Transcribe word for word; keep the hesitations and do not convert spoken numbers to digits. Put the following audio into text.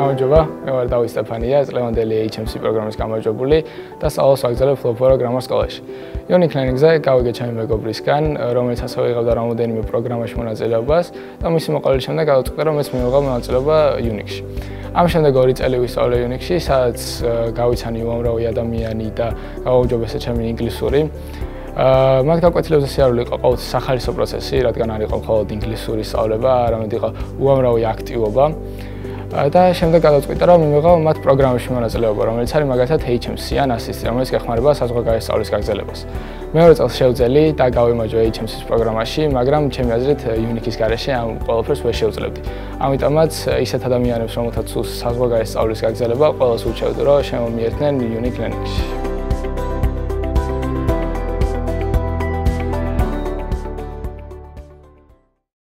გამარჯობა, მე ვარ დავით სტეფანია, წლევანდელი H M C პროგრამის გამარჯვებული და სწავლობს ვაგრძელებ Flowflow გრამარ სკოლაში. Unique Learning-ზე გავიგე ჩემი მეგობრისგან, რომელიც ასევე იღებდა რამოდენიმე პროგრამაში მონაწილეობას და მისი მოყოლის შემდეგ გადავწყვიტე, რომ მეც მივიღავ მონაწილეობა Unix-ში. ამ შემდეგ ორი წელი ვისწავლე Unix-ში, სადაც გავიცანი უამრავი ადამიანი და გავაუმჯობესე ჩემი ინგლისური. მათ გაკვეთილებზე სიარული იყო ყოველთვის სახალისო პროცესი, რადგან არ იყო მხოლოდ ინგლისური სწავლება, არამედ იყო უამრავი აქტივობა. და შემდეგ გადავწყვიტე, რომ მივიღავ მათ პროგრამებში მონაწილეობა, რომელიც არის მაგალითად H M C ან ASIST, რომელიც ეხმარება საზღვარგარეთ სწავლის გაგრძელებას. მეორე წელს შევძელი და გავიმარჯვე H M C-ის პროგრამაში, მაგრამ ჩემი აზრით Unix-ის გარეშე ამ ყველაფერს ვერ შევძლებდი. ამიტომაც ისეთ ადამიანებს, რომელთაც სულს საზღვარგარეთ სწავლის გაგრძელება, ყველას ურჩევდი, რომ შემომიერთდნენ Unique Learning-ში.